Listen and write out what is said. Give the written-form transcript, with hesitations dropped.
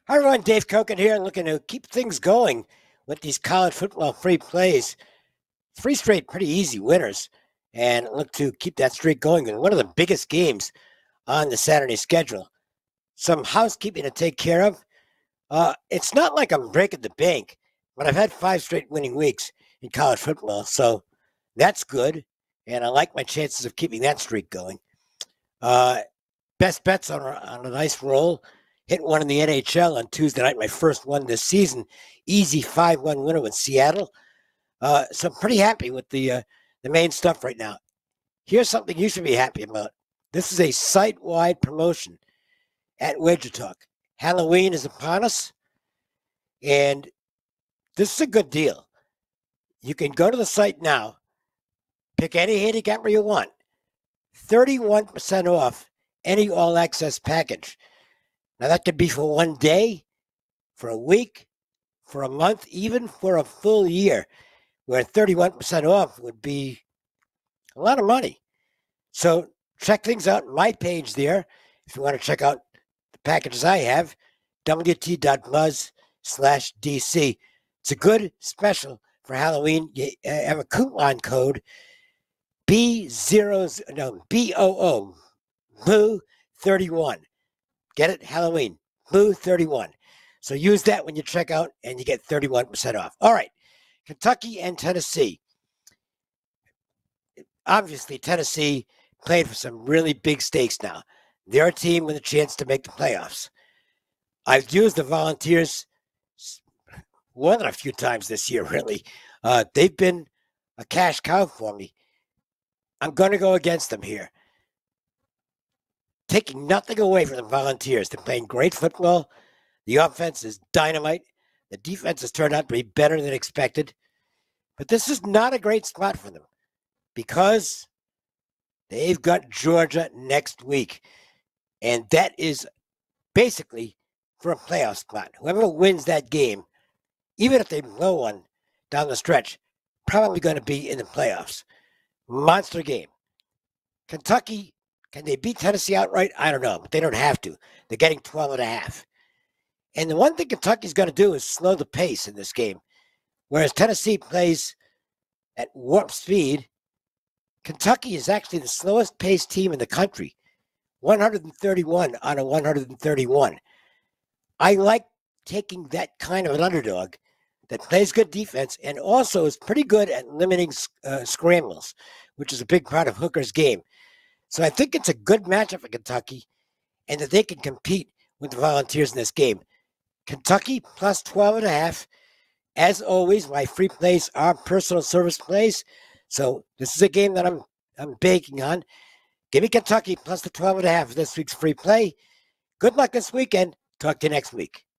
Hi everyone, Dave Koken here, looking to keep things going with these college football free plays. Three straight pretty easy winners, and look to keep that streak going in one of the biggest games on the Saturday schedule. Some housekeeping to take care of. It's not like I'm breaking the bank, but I've had five straight winning weeks in college football, so that's good, and I like my chances of keeping that streak going. Uh, Best bets on a nice roll. Hit one in the NHL on Tuesday night, my first one this season. Easy 5-1 winner with Seattle. So I'm pretty happy with the main stuff right now. Here's something you should be happy about. This is a site-wide promotion at Wager Talk. Halloween is upon us, and this is a good deal. You can go to the site now, pick any handicapper you want, 31% off any all-access package. Now, that could be for one day, for a week, for a month, even for a full year, where 31% off would be a lot of money. So check things out on my page there. If you want to check out the packages I have, wt.buzz/DC. It's a good special for Halloween. You have a coupon code BOO, Boo31. Get it? Halloween, Boo31. So use that when you check out and you get 31% off. All right, Kentucky and Tennessee. Obviously, Tennessee played for some really big stakes now. They're a team with a chance to make the playoffs. I've used the Volunteers more than a few times this year, really. They've been a cash cow for me. I'm going to go against them here. Taking nothing away from the Volunteers. They're playing great football. The offense is dynamite. The defense has turned out to be better than expected. But this is not a great spot for them because they've got Georgia next week. And that is basically for a playoff spot. Whoever wins that game, even if they blow one down the stretch, probably going to be in the playoffs. Monster game. Kentucky, can they beat Tennessee outright? I don't know, but they don't have to. They're getting 12.5. And the one thing Kentucky's going to do is slow the pace in this game. Whereas Tennessee plays at warp speed, Kentucky is actually the slowest paced team in the country. 131 out of 131. I like taking that kind of an underdog that plays good defense and also is pretty good at limiting scrambles, which is a big part of Hooker's game. So I think it's a good matchup for Kentucky and that they can compete with the Volunteers in this game. Kentucky plus 12.5. As always, my free plays are personal service plays. So this is a game that I'm banking on. Give me Kentucky plus the 12.5 for this week's free play. Good luck this weekend. Talk to you next week.